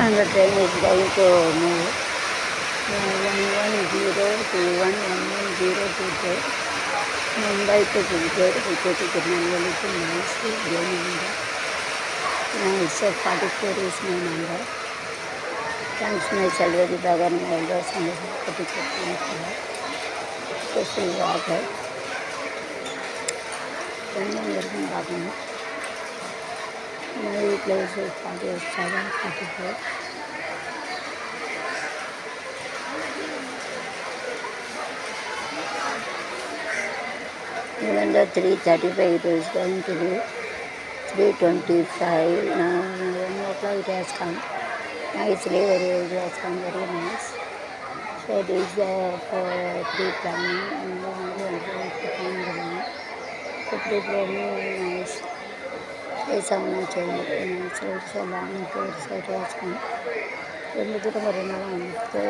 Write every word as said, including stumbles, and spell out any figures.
and the train is going to move. one one zero two one one one zero two two. Mumbai to Gujarat, Gujarat to Tirunelveli to Mysore, Devanagar. Now it's a forty-four is my number. Thanks my salary bag and my elders and the particular special water. Then I'm working back on it. My place is forty-seven, forty-four. Even the three thirty-five it is going to be three twenty-five. Now one o'clock it has come. Nicely, very it has come very nice. So it is uh, for pre-planning and then planning. So pre-planning very nice. It's a much nice. So it's a long tour. So it has come.